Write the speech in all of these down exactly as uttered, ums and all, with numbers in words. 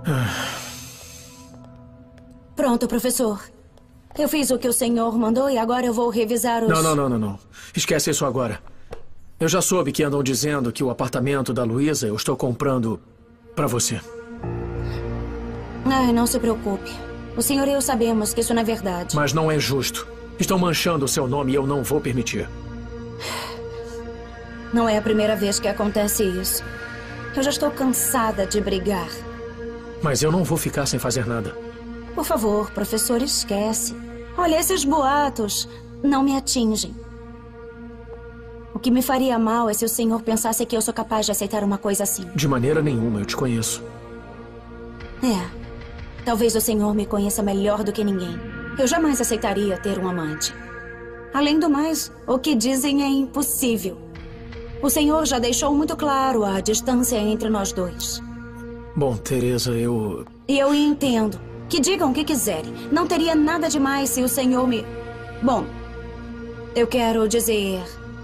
Pronto, professor. Eu fiz o que o senhor mandou e agora eu vou revisar os... Não, não, não, não, não. Esquece isso agora. Eu já soube que andam dizendo que o apartamento da Luísa eu estou comprando para você. Ai, não se preocupe. O senhor e eu sabemos que isso não é verdade. Mas não é justo. Estão manchando o seu nome e eu não vou permitir. Não é a primeira vez que acontece isso. Eu já estou cansada de brigar. Mas eu não vou ficar sem fazer nada. Por favor, professor, esquece. Olha, esses boatos não me atingem. O que me faria mal é se o senhor pensasse que eu sou capaz de aceitar uma coisa assim. De maneira nenhuma, eu te conheço. É. Talvez o senhor me conheça melhor do que ninguém. Eu jamais aceitaria ter um amante. Além do mais, o que dizem é impossível. O senhor já deixou muito claro a distância entre nós dois. Bom, Teresa, eu... E eu entendo. Que digam o que quiserem. Não teria nada demais se o senhor me... Bom, eu quero dizer...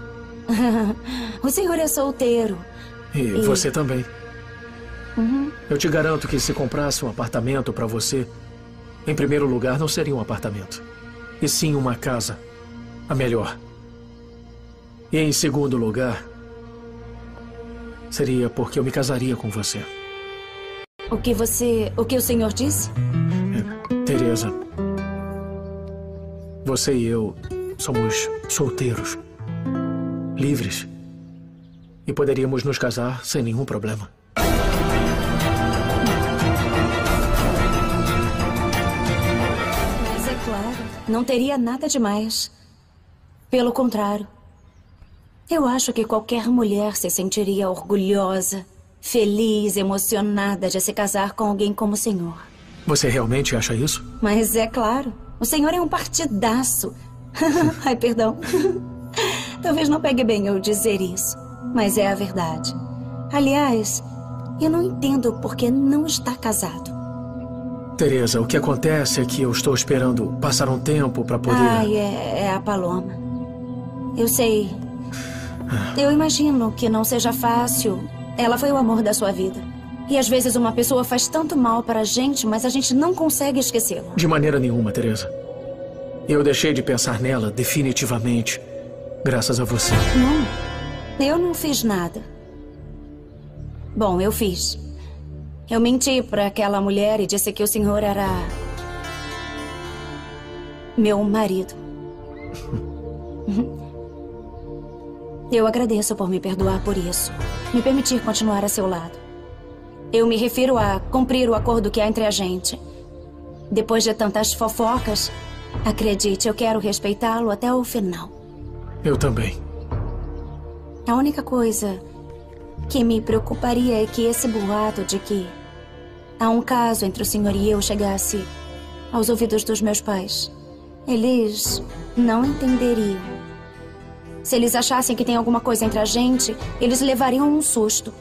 o senhor é solteiro. E, e... você também. Uhum. Eu te garanto que se comprasse um apartamento para você, em primeiro lugar, não seria um apartamento, e sim uma casa. A melhor. E em segundo lugar, seria porque eu me casaria com você. O que você... O que o senhor disse? Teresa, você e eu somos solteiros, livres, e poderíamos nos casar sem nenhum problema. Mas é claro, não teria nada demais. Pelo contrário, eu acho que qualquer mulher se sentiria orgulhosa, feliz, emocionada de se casar com alguém como o senhor. Você realmente acha isso? Mas é claro, o senhor é um partidaço. Ai, perdão. Talvez não pegue bem eu dizer isso, mas é a verdade. Aliás, eu não entendo por que não está casado. Teresa, o que acontece é que eu estou esperando passar um tempo para poder... Ai, é, é a Paloma. Eu sei. Eu imagino que não seja fácil. Ela foi o amor da sua vida. E às vezes uma pessoa faz tanto mal para a gente, mas a gente não consegue esquecê-la. De maneira nenhuma, Teresa. Eu deixei de pensar nela definitivamente, graças a você. Não, eu não fiz nada. Bom, eu fiz. Eu menti para aquela mulher e disse que o senhor era... meu marido. Eu agradeço por me perdoar por isso. Me permitir continuar a seu lado. Eu me refiro a cumprir o acordo que há entre a gente. Depois de tantas fofocas, acredite, eu quero respeitá-lo até o final. Eu também. A única coisa que me preocuparia é que esse boato de que há um caso entre o senhor e eu chegasse aos ouvidos dos meus pais. Eles não entenderiam. Se eles achassem que tem alguma coisa entre a gente, eles levariam um susto.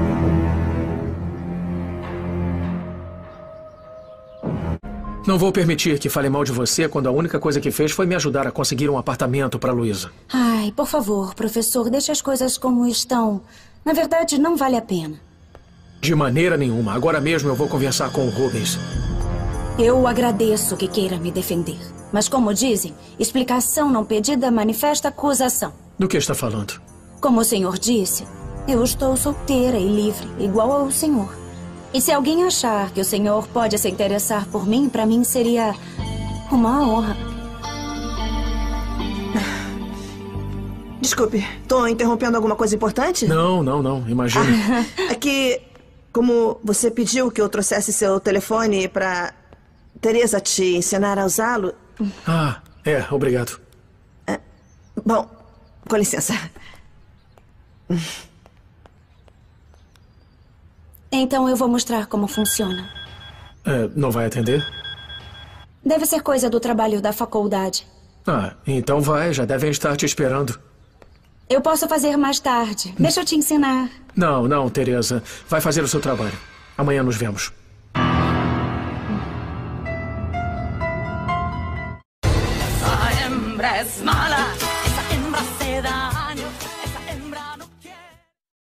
Não vou permitir que fale mal de você quando a única coisa que fez foi me ajudar a conseguir um apartamento para Luísa. Ai, por favor, professor, deixe as coisas como estão. Na verdade, não vale a pena. De maneira nenhuma. Agora mesmo eu vou conversar com o Rubens. Eu agradeço que queira me defender. Mas como dizem, explicação não pedida manifesta acusação. Do que está falando? Como o senhor disse, eu estou solteira e livre, igual ao senhor. E se alguém achar que o senhor pode se interessar por mim, para mim seria uma honra. Desculpe, estou interrompendo alguma coisa importante? Não, não, não, imagina. Ah, é que, como você pediu que eu trouxesse seu telefone para Teresa te ensinar a usá-lo... Ah, é, obrigado. É, bom, com licença. Então eu vou mostrar como funciona. É, não vai atender? Deve ser coisa do trabalho da faculdade. Ah, então vai, já devem estar te esperando. Eu posso fazer mais tarde. Deixa eu te ensinar. Não, não, Teresa. Vai fazer o seu trabalho. Amanhã nos vemos.